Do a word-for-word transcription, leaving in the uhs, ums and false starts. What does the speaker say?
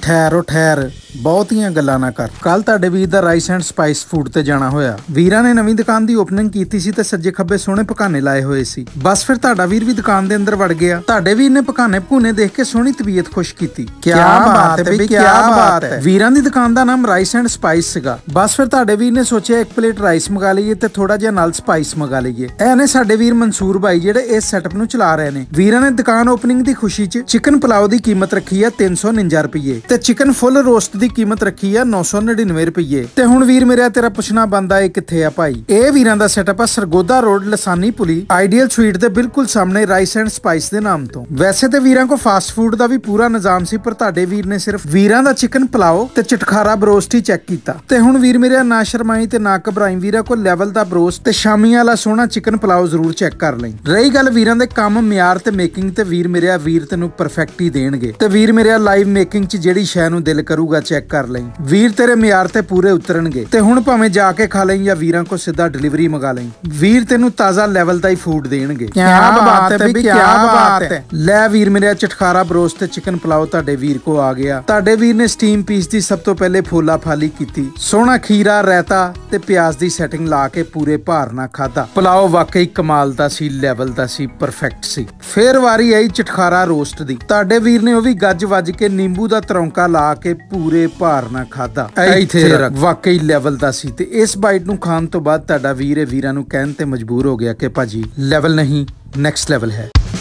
ਠਹਿਰੋ ਠਹਿਰ ਬਹੁਤੀਆਂ ਗੱਲਾਂ ਨਾ ਕਰ। ਕੱਲ ਤੁਹਾਡੇ ਵੀਰ ਦਾ ਰਾਈਸ ਐਂਡ ਸਪਾਈਸ ਫੂਡ ਤੇ ਜਾਣਾ ਹੋਇਆ। ਵੀਰਾਂ ਨੇ ਨਵੀਂ ਦੁਕਾਨ ਦੀ ਓਪਨਿੰਗ ਕੀਤੀ ਸੀ ਤੇ ਸੱਜੇ ਖੱਬੇ ਸੋਹਣੇ ਪਕਾਨੇ ਲਾਏ ਹੋਏ ਸੀ। ਬਸ ਫਿਰ ਤੁਹਾਡਾ ਵੀਰ ਵੀ ਦੁਕਾਨ ਦੇ ਅੰਦਰ ਵੜ ਗਿਆ। ਤੁਹਾਡੇ ਵੀਰ ਨੇ ਪਕਾਨੇ ਭੂਨੇ ਦੇਖ ਕੇ ਸੋਹਣੀ ਤਬੀਅਤ ਖੁਸ਼ ਕੀਤੀ। ਕਿਆ ਬਾਤ ਹੈ ਬਈ, ਕਿਆ ਬਾਤ ਹੈ। ਵੀਰਾਂ ਦੀ ਦੁਕਾਨ ਦਾ ਨਾਮ ਰਾਈਸ ਐਂਡ ਸਪਾਈਸ ਸੀਗਾ। ਬਸ ਫਿਰ ਤੁਹਾਡੇ ਵੀਰ ਨੇ ਸੋਚਿਆ ਇੱਕ ਪਲੇਟ ਰਾਈਸ ਮੰਗਾ ਲਈਏ ਤੇ ਥੋੜਾ ਜਿਹਾ ਨਾਲ ਸਪਾਈਸ ਮੰਗਾ ਲਈਏ। ਇਹ ਨੇ ਸਾਡੇ ਵੀਰ ਮਨਸੂਰ ਭਾਈ ਜਿਹੜੇ ਇਸ ਸੈਟਅਪ ਨੂੰ ਚਲਾ ਰਹੇ ਨੇ। ਵੀਰਾਂ ਨੇ ਦੁਕਾਨ ਓਪਨਿੰਗ ਦੀ ਖੁਸ਼ੀ 'ਚ ਚਿਕਨ ਪੁਲਾਓ ਦੀ ਕੀਮਤ ਰੱਖੀ ਹੈ ਤਿੰਨ ਸੌ ਉਨੰਜਾ ਰੁਪਏ ਤੇ ਚਿਕਨ ਫੁੱਲ ਰੋਸਟ ਦੀ ਕੀਮਤ ਰੱਖੀ ਹੈ ਨੌ ਸੌ ਨੜਿਨਵੇਂ ਰੁਪਏ। ਤੇ ਹੁਣ ਵੀਰ ਮੇਰਾ ਤੇਰਾ ਪੁੱਛਣਾ ਬੰਦਾ ਇਹ ਕਿੱਥੇ ਆ ਭਾਈ? ਇਹ ਵੀਰਾਂ ਦਾ ਸੈਟਅਪ ਆ ਸਰਗੋਦਾ ਰੋਡ ਲਸਾਨੀ ਪੁਲੀ ਆਈਡੀਅਲ ਸਵੀਟ ਦੇ ਬਿਲਕੁਲ ਸਾਹਮਣੇ ਰਾਈਸ ਐਂਡ ਸਪਾਈਸ ਦੇ ਨਾਮ ਤੋਂ। ਵੈਸੇ ਤੇ ਵੀਰਾਂ ਕੋ ਫਾਸਟ ਫੂਡ ਦਾ ਵੀ ਪੂਰਾ ਨਿਜ਼ਾਮ ਸੀ ਪਰ ਤੁਹਾਡੇ ਵੀਰ ਨੇ ਸਿਰਫ ਵੀਰਾਂ ਦਾ ਚਿਕਨ ਪੁਲਾਓ ਤੇ ਚਟਖਾਰਾ ਬਰੋਸਟ ਹੀ ਚੈੱਕ ਕੀਤਾ। ਤੇ ਹੁਣ ਵੀਰ ਮੇਰਾ ਨਾ ਸ਼ਰਮਾਈ ਤੇ ਨਾ ਘਬਰਾਈ, ਵੀਰਾਂ ਕੋ ਲੈਵਲ ਦਾ ਬਰੋਸਟ ਤੇ ਸ਼ਾਮੀ ਵਾਲਾ ਸੋਹਣਾ ਚਿਕਨ ਪੁਲਾਓ ਜ਼ਰੂਰ ਚੈੱਕ ਕਰ ਲਈ। ਰਹੀ ਗੱਲ ਵੀਰਾਂ ਦੇ ਕੰਮ ਮਿਆਰ ਤੇ ਮੇਕਿੰਗ ਤੇ ਵੀਰ ਮੇਰਾ ਵੀਰ ਤੈਨੂੰ ਪਰਫੈਕਟ ਹੀ ਦੇਣਗੇ। ਤੇ ਵੀਰ ਮੇਰਾ ਲਾਈਵ ਮੇਕਿੰਗ 'ਚ ਜਿਹੜੀ ਸ਼ੈ ਨੂੰ ਦਿਲ ਕਰੂਗਾ ਚੈੱਕ ਕਰ ਲਈ। ਵੀਰ ਤੇਰੇ ਮਿਆਰ ਤੇ ਪੂਰੇ ਉਤਰਨਗੇ। ਤੇ ਹੁਣ ਭਾਵੇਂ ਜਾ ਕੇ ਖਾ ਲਈ ਜਾਂ ਵੀਰਾਂ ਕੋ ਸਿੱਧਾ ਡਿਲੀਵਰੀ ਮੰਗਾ ਲਈ, ਵੀਰ ਤੈਨੂੰ ਤਾਜ਼ਾ ਲੈਵਲ ਦਾ ਹੀ ਫੂਡ ਦੇਣਗੇ। ਕਿਆ ਬਾਤ ਹੈ ਬਈ, ਕਿਆ ਬਾਤ ਹੈ। ਲੈ ਵੀਰ ਮੇਰਾ ਚਟਖਾਰਾ ਬਰੋਸਟ ਤੇ ਚਿਕਨ ਪੁਲਾਓ ਤੁਹਾਡੇ ਵੀਰ ਕੋ ਆ ਗਿਆ। ਤੁਹਾਡੇ ਵੀਰ ਨੇ ਸਟੀਮ ਪੀਸ ਦੀ ਸਭ ਤੋਂ ਪਹਿਲੇ ਫੋਲਾ ਫਾਲੀ ਕੀਤੀ, ਸੋਹਣਾ ਖੀਰਾ ਰਾਇਤਾ ਤੇ ਪਿਆਜ਼ ਦੀ ਸੈਟਿੰਗ ਲਾ ਕੇ ਪੂਰੇ ਭਾਰ ਨਾਲ ਖਾਦਾ। ਪੁਲਾਓ ਵਾਕਈ ਕਮਾਲ ਦਾ ਸੀ, ਲੈਵਲ ਦਾ ਸੀ, ਪਰਫੈਕਟ ਸੀ। ਫੇਰ ਵਾਰੀ ਆਈ ਚਟਖਾਰਾ ਰੋਸਟ ਦੀ। ਤੁਹਾਡੇ ਵੀਰ ਨੇ ਉਹ ਵੀ ਗੱਜ ਵੱਜ ਕੇ ਨਿੰਬੂ ਦਾ ਤਰੌਂਕਾ ਲਾ ਕੇ ਪੂਰੇ ਭਾਰ ਨਾਲ ਖਾਦਾ। ਇੱਥੇ ਵਾਕਈ ਲੈਵਲ ਦਾ ਸੀ। ਤੇ ਇਸ ਬਾਈਟ ਨੂੰ ਖਾਣ ਤੋਂ ਬਾਅਦ ਤੁਹਾਡਾ ਵੀਰ ਵੀਰਾਂ ਨੂੰ ਕਹਿਣ ਤੇ ਮਜਬੂਰ ਹੋ ਗਿਆ ਕਿ ਭਾਜੀ ਲੈਵਲ ਨਹੀਂ, ਨੈਕਸਟ ਲੈਵਲ ਹੈ।